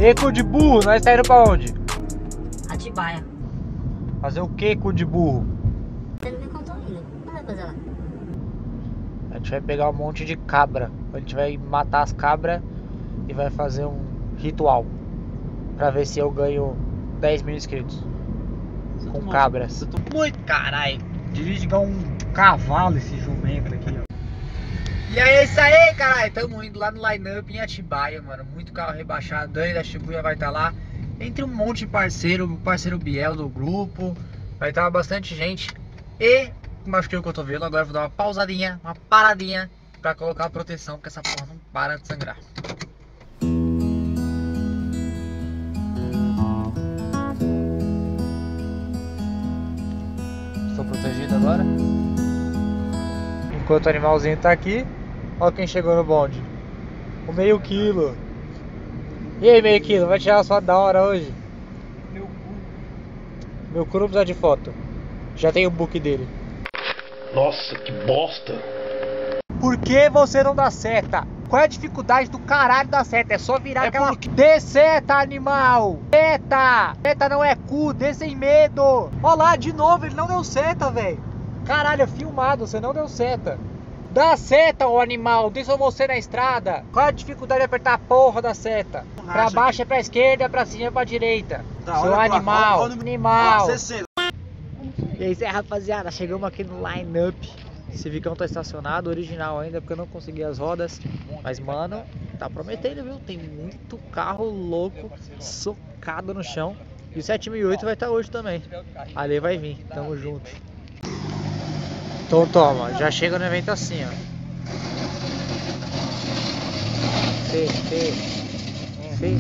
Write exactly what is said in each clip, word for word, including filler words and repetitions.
E cu de burro, nós tá indo pra onde? Atibaia. Fazer o que, cu de burro? Você não me contou ainda. O que vai fazer lá? A gente vai pegar um monte de cabra. A gente vai matar as cabras e vai fazer um ritual pra ver se eu ganho dez mil inscritos com cabras. Muito caralho. Dirige igual um cavalo esse jumento aqui, ó. E é isso aí, caralho. Tamo indo lá no line-up em Atibaia, mano. Muito carro rebaixado. Dani da Shibuya vai estar lá. Entre um monte de parceiro. O parceiro Biel do grupo. Vai estar bastante gente. E machuquei o cotovelo. Agora eu vou dar uma pausadinha, uma paradinha pra colocar a proteção, porque essa porra não para de sangrar. Estou protegido agora. Enquanto o animalzinho tá aqui, olha quem chegou no bonde. O meio quilo. E aí, meio quilo, vai tirar uma foto da hora hoje? Meu cu. Meu cu não precisa de foto. Já tem o book dele. Nossa, que bosta. Por que você não dá seta? Qual é a dificuldade do caralho da seta? É só virar é aquela... Porque... Dê seta, animal! Seta! Seta não é cu, dê sem medo! Olha lá, de novo, ele não deu seta, velho. Caralho, é filmado, você não deu seta. Dá seta, ô animal, deixa você na estrada. Qual é a dificuldade de apertar a porra da seta? Racha pra baixo aqui. É pra esquerda, pra cima é pra direita. Tá, seu animal, olha, olha, animal. Ah, e aí, rapaziada, chegamos aqui no line-up. Civicão tá estacionado, original ainda, porque eu não consegui as rodas. Mas, mano, tá prometendo, viu? Tem muito carro louco, socado no chão. E o sete mil e oito vai estar hoje também. Ali vai vir, tamo junto. Então toma, já chega no evento assim, ó. Fê, fê, fê.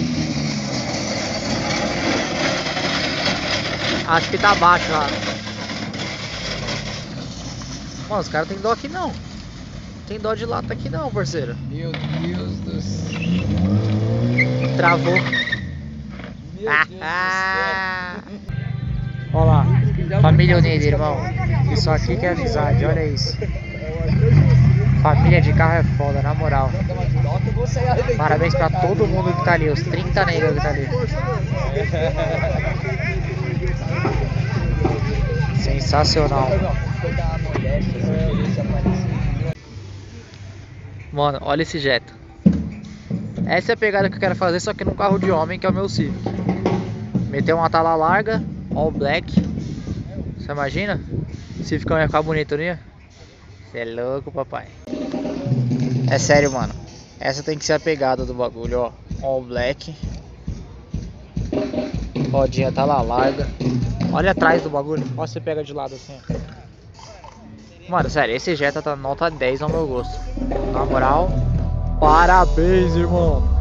Acho que tá baixo lá. Mano, os caras não tem dó aqui não. Não tem dó de lata aqui não, parceiro. Meu Deus do céu. Travou. Meu Deus do céu. Olha lá. Família unida, irmão. Isso aqui que é amizade, olha isso. Família de carro é foda, na moral. Parabéns pra todo mundo que tá ali, os trinta negros que tá ali. Sensacional. Mano, olha esse Jetta. Essa é a pegada que eu quero fazer, só que num carro de homem, que é o meu Civic. Meter uma tala larga, all black. Você imagina? Se ficar ia ficar bonito, né? Você é louco, papai. É sério, mano. Essa tem que ser a pegada do bagulho, ó. All black. Rodinha tá lá larga. Olha atrás do bagulho. Ó, você pega de lado assim, ó. Mano, sério, esse Jetta tá nota dez ao meu gosto. Na moral, parabéns, irmão.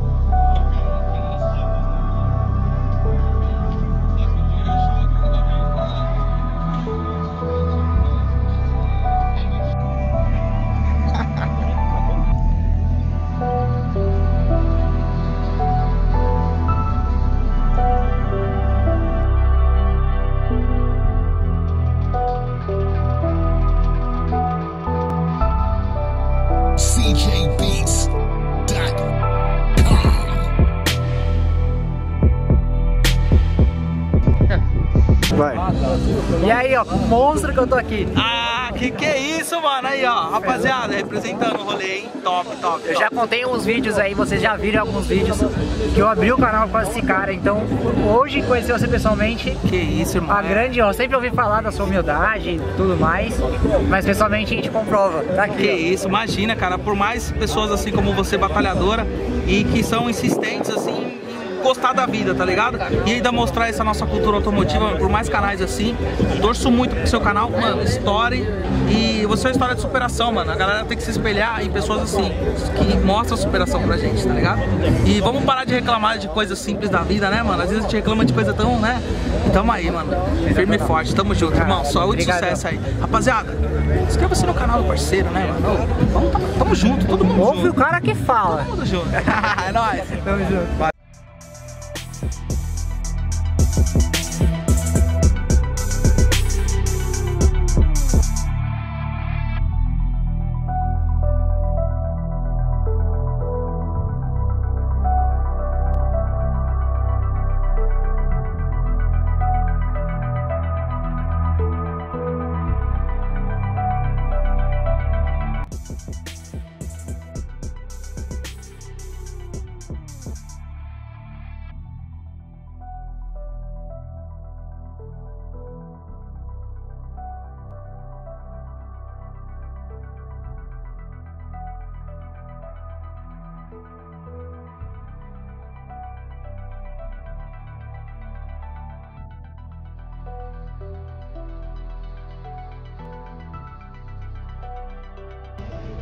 Vai. E aí, ó, monstro que eu tô aqui. Ah, que que é isso, mano? Aí, ó, rapaziada, representando o rolê, hein? Top, top, top. Eu já contei uns vídeos aí, vocês já viram alguns vídeos que eu abri o canal com esse cara. Então, hoje conhecer você pessoalmente. Que isso, irmão. A grande, ó, sempre ouvi falar da sua humildade e tudo mais, mas pessoalmente a gente comprova. Tá aqui, que ó. isso, imagina, cara, por mais pessoas assim como você, batalhadora, e que são insistentes, assim, gostar da vida, tá ligado? E ainda mostrar essa nossa cultura automotiva por mais canais assim. Torço muito pro seu canal, mano, story. E você é uma história de superação, mano. A galera tem que se espelhar em pessoas assim, que mostram superação pra gente, tá ligado? E vamos parar de reclamar de coisas simples da vida, né, mano? Às vezes a gente reclama de coisa tão, né? E tamo aí, mano. Firme e forte, tamo junto, irmão. Saúde e sucesso aí. Rapaziada, inscreva-se no canal do parceiro, né, mano? Vamos, tamo, tamo junto, todo mundo Ouve junto. o cara que fala. Todo mundo junto. É nóis. Tamo junto.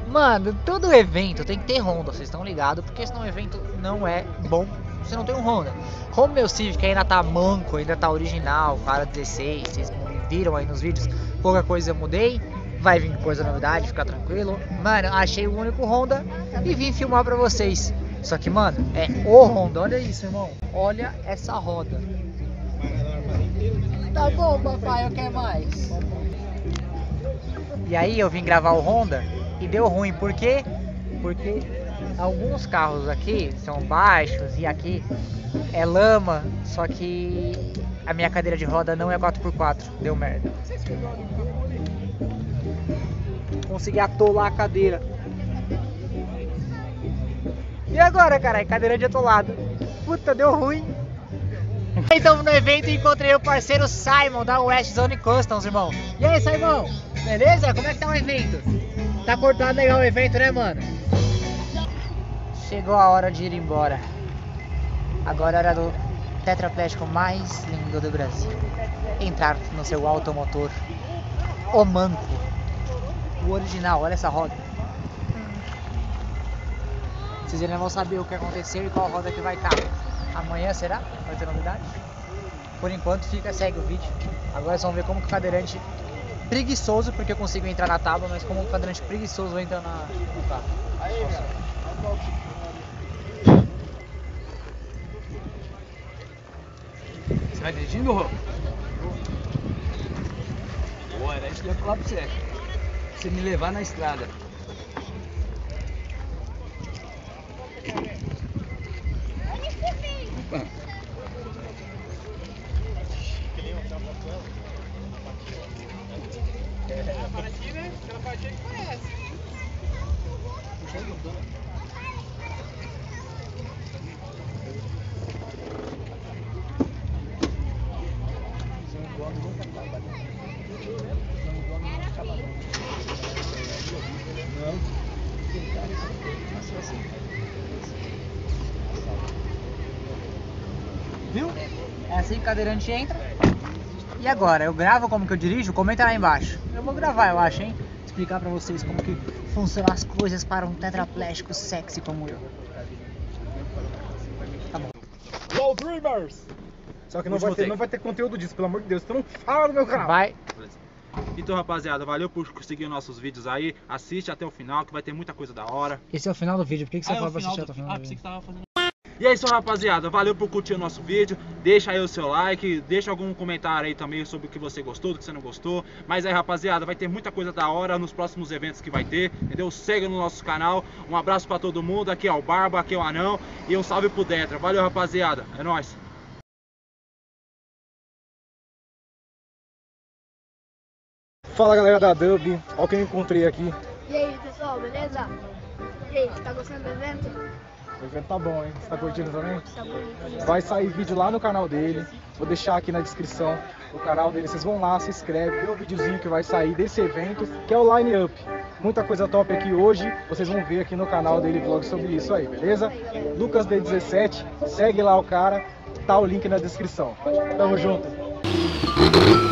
Mano, todo evento tem que ter Honda, vocês estão ligados? Porque senão o evento não é bom se não tem um Honda. Como meu Civic ainda tá manco, ainda tá original, cara dezesseis, vocês viram aí nos vídeos, pouca coisa eu mudei. Vai vir coisa novidade, fica tranquilo. Mano, achei o único Honda e vim filmar pra vocês. Só que, mano, é o Honda. Olha isso, irmão. Olha essa roda. Tá bom, papai, eu quero mais. E aí eu vim gravar o Honda e deu ruim. Por quê? Porque alguns carros aqui são baixos e aqui é lama. Só que a minha cadeira de roda não é quatro por quatro. Deu merda. Consegui atolar a cadeira. E agora, caralho? Cadeira de atolado. Puta, deu ruim. Então no evento encontrei o parceiro Simon da West Zone Customs, irmão. E aí, Simon? Beleza? Como é que tá o evento? Tá cortado legal o evento, né, mano? Chegou a hora de ir embora. Agora é hora do tetraplégico mais lindo do Brasil. Entrar no seu automotor. O Manco. O original, olha essa roda. Vocês ainda vão saber o que aconteceu e qual roda que vai estar. Amanhã será? Vai ter novidade? Por enquanto fica, segue o vídeo. Agora vocês vão ver como que o cadeirante preguiçoso, porque eu consigo entrar na tábua, mas como o cadeirante preguiçoso vai entrar na, no carro. Você vai dirigindo, Rô? Boa, era isso que eu ia falar pra você. Você me levar na estrada. Opa. Viu? É assim que o cadeirante entra. E agora, eu gravo como que eu dirijo? Comenta lá embaixo. Eu vou gravar, eu acho, hein? Explicar pra vocês como que funcionam as coisas para um tetraplégico sexy como eu. Tá bom. Low Dreamers! Só que não vai, ter, não vai ter conteúdo disso, pelo amor de Deus. Então não fala no meu canal. Vai. Então, rapaziada, valeu por seguir nossos vídeos aí. Assiste até o final, que vai ter muita coisa da hora. Esse é o final do vídeo. Por que, que você Ah, é fala o pra final assistir do... até o final Ah, do pensei que vídeo? tava fazendo... E é isso, rapaziada, valeu por curtir o nosso vídeo. Deixa aí o seu like, deixa algum comentário aí também sobre o que você gostou, do que você não gostou. Mas aí, rapaziada, vai ter muita coisa da hora nos próximos eventos que vai ter, entendeu? Segue no nosso canal. Um abraço pra todo mundo. Aqui é o Barba, aqui é o Anão. E um salve pro Detra. Valeu, rapaziada. É nóis. Fala, galera da Dub. Olha o que eu encontrei aqui. E aí, pessoal, beleza? E aí, tá gostando do evento? O evento tá bom, hein? Você tá curtindo também? Tá bonito. Vai sair vídeo lá no canal dele. Vou deixar aqui na descrição o canal dele. Vocês vão lá, se inscreve, vê o videozinho que vai sair desse evento, que é o Line Up. Muita coisa top aqui hoje. Vocês vão ver aqui no canal dele vlog sobre isso aí, beleza? Lucas D dezessete, segue lá o cara. Tá o link na descrição. Tamo junto.